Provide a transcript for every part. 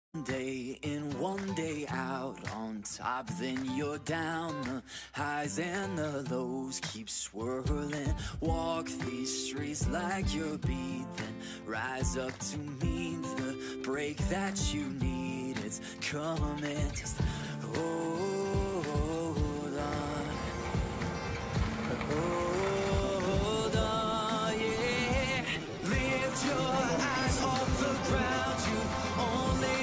Day in, one day out, on top, then you're down. The highs and the lows keep swirling. Walk these streets like you're beat, then rise up to meet the break that you need. It's coming, just hold on. Hold on, yeah. Lift your eyes off the ground. You've only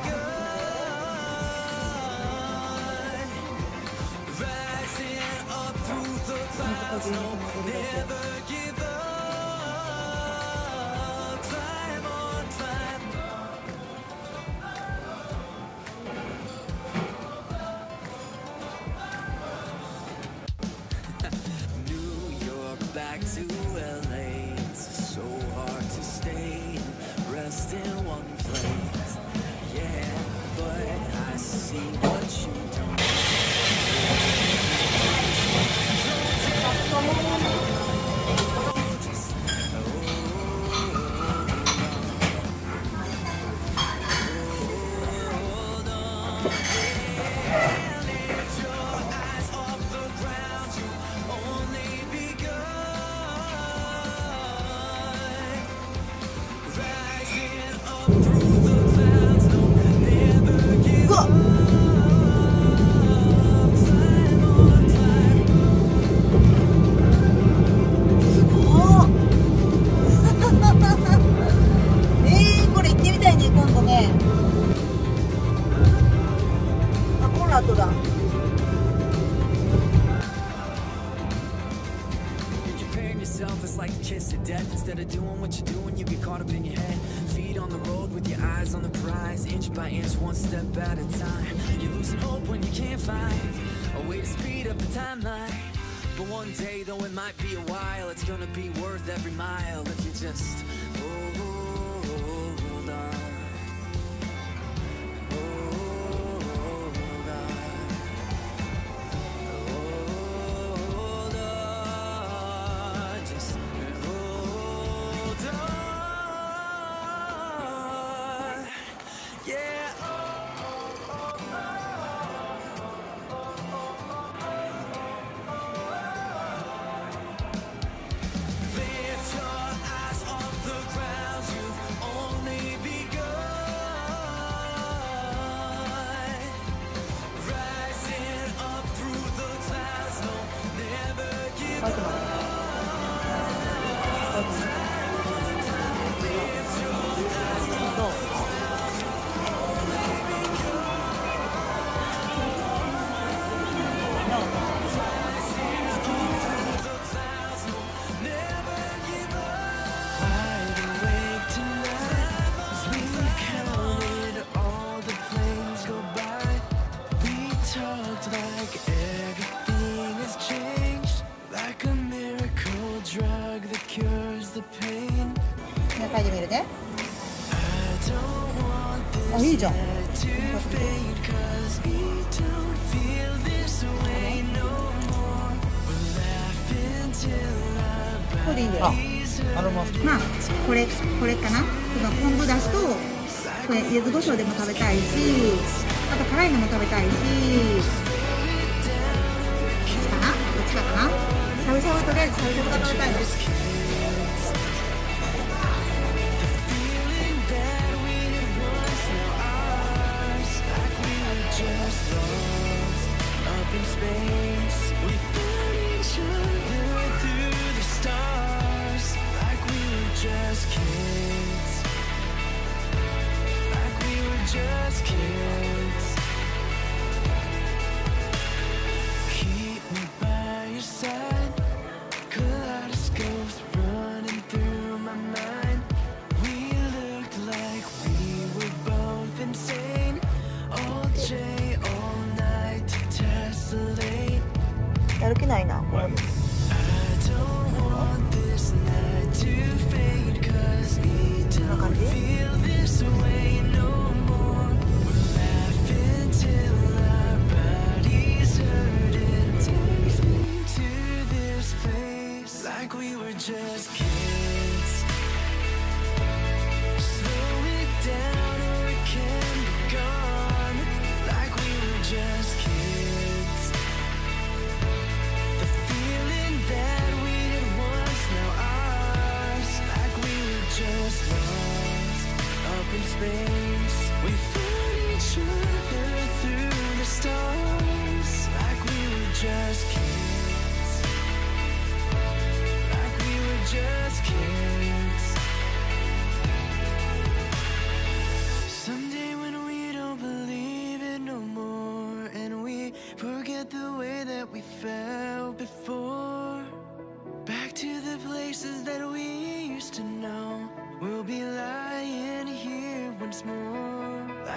begun. Rising up through the clouds, no, never give up. Climb on, climb. New York back to LA. It's so hard to stay and rest in one place. Yeah, but I see what you don't. Just hold on. Lift your eyes off the ground. You only begun. Rising up through the clouds. No, never give up. Climb on, climb. これ行ってみたいね、今度ね。あ、コンラッドだ。 You're comparing yourself, it's like a kiss to death. Instead of doing what you're doing, you get caught up in your head. Feet on the road with your eyes on the prize. Inch by inch, one step at a time. You're losing hope when you can't find a way to speed up the timeline. But one day, though it might be a while, it's gonna be worth every mile if you just hold on. Hold on. Hold on, just hold on. Yeah. Lift your eyes off the ground. You've only begun. Rising up through the clouds. No, never give up. Lift your eyes off the clouds. No, never give up. Wide awake tonight as we counted all the planes go by. We talked like everything has changed, like a miracle drug that cures the pain. ね、書いてみるね。 I don't want あ、いいじゃん。 to fade, 'cause we don't feel this way no more. We'll laugh until これでいいんだよ。 あ、アロマスまあ、これかな。この昆布だしと、これ柚子胡椒でも食べたいし、あと辛いのも食べたいし。かな？どっちかかな？しゃぶしゃぶ、とりあえずしゃぶしゃぶが食べたいの。 feeling that we had once now ours, like we were just lost up in space. We found each other through the stars, like we were just kids, like we were just kids. Keep me by your side, kaleidoscopes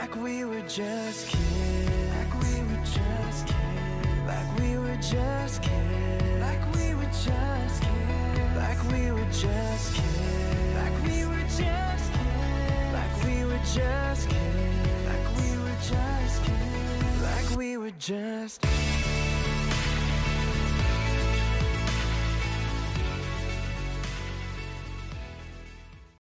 like we were just kids, like we were just kids, like we were just kids, like we were just kids, like we were just kids, like we were just kids, like we were just kids, like we were just kids, like we were just